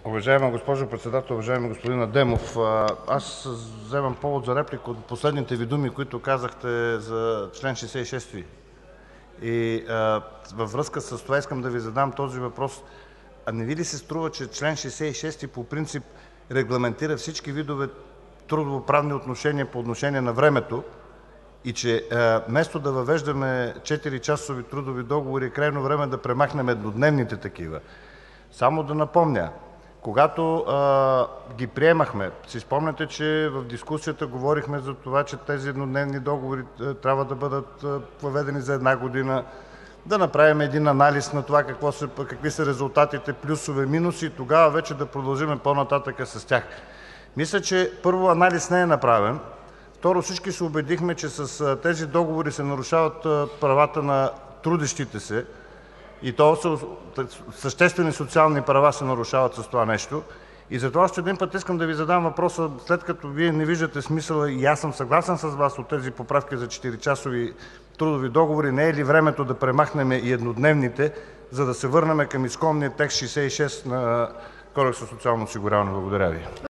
Уважаема госпожо Председател, уважаеми господин Адемов! Аз вземам повод за реплика от последните Ви думи, които казахте за чл. 66. Във връзка с това искам да Ви задам този въпрос: не Ви ли се струва, че чл. 66 по принцип регламентира всички видове трудовоправни отношения по отношение на времето и че вместо да въвеждаме 4-часови трудови договори, е крайно време да премахнем еднодневните такива? Само да напомня, когато ги приемахме, си спомняте, че в дискусията говорихме за това, че тези еднодневни договори трябва да бъдат въведени за една година, да направим един анализ на това какви са резултатите, плюсове, минуси и тогава вече да продължим по-нататък с тях. Мисля, че първо, анализ не е направен. Второ, всички се убедихме, че с тези договори се нарушават правата на трудещите се и то съществени социални права се нарушават с това нещо. И затова още един път искам да Ви задам въпроса: след като Вие не виждате смисъла и аз съм съгласен с Вас от тези поправки за 4-часови трудови договори, не е ли времето да премахнем и еднодневните, за да се върнем към изконния текст 66 на Кодекса за социално осигуряване? Благодаря Ви.